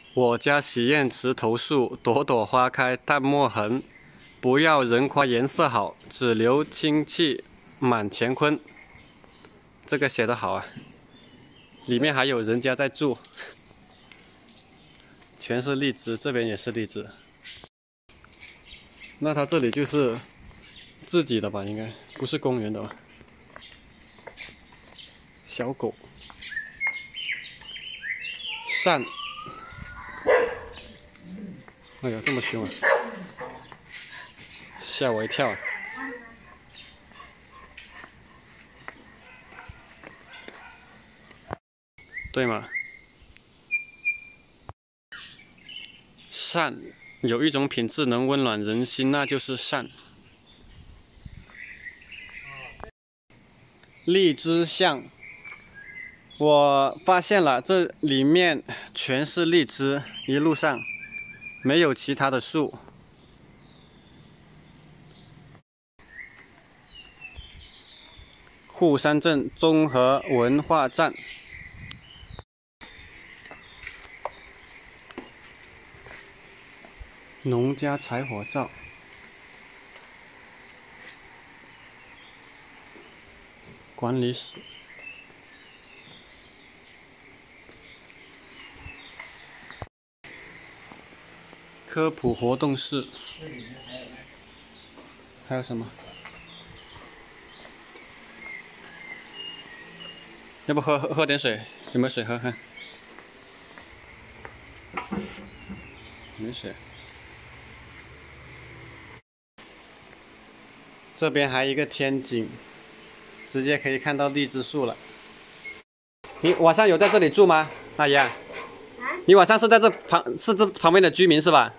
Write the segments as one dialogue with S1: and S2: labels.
S1: 我家许愿池头树朵朵花开淡墨痕，不要人夸颜色好，只留清气满乾坤。这个写得好啊！里面还有人家在住，全是荔枝，这边也是荔枝。那它这里就是自己的吧？应该不是公园的吧？小狗，扇。哎呀，这么凶啊！吓我一跳。对吗？善，有一种品质能温暖人心，那就是善。荔枝巷，我发现了，这里面全是荔枝，一路上没有其他的树。户山镇综合文化站。农家柴火灶。管理室。科普活动室。还有什么？要不喝点水？有没有水喝？看，没水。这边还有一个天井，直接可以看到荔枝树了。你晚上有在这里住吗，阿姨啊？你晚上是在这旁边的居民是吧？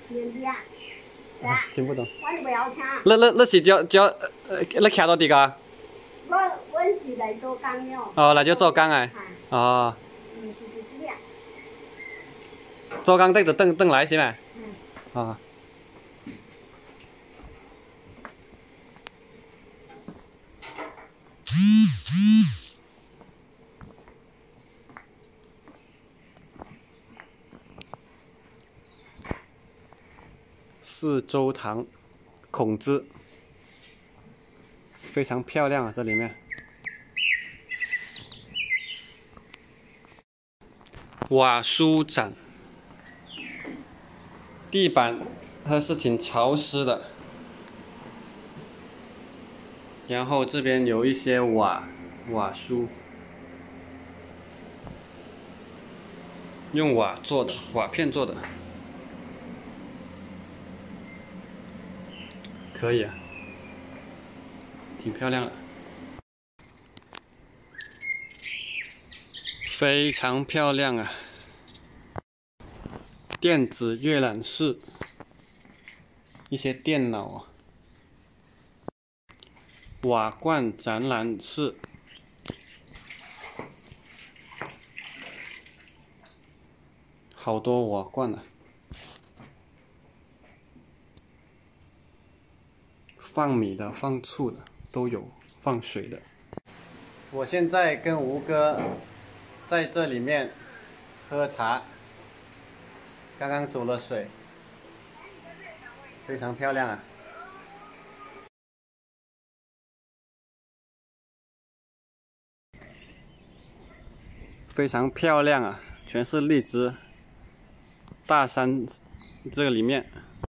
S1: 听不懂。那是叫那徛到地个？
S2: 我是来做工的。
S1: 哦，来就做工啊。哦。做工等着等来是吗？啊。四周堂，孔子，非常漂亮啊！这里面瓦书展，地板还是挺潮湿的，然后这边有一些瓦书，用瓦做的，瓦片做的。可以啊，挺漂亮的，非常漂亮啊！电子阅览室，一些电脑啊，瓦罐展览室，好多瓦罐啊！放米的、放醋的都有，放水的。我现在跟吴哥在这里面喝茶，刚刚煮了水，非常漂亮啊！非常漂亮啊，全是荔枝。大山这个里面。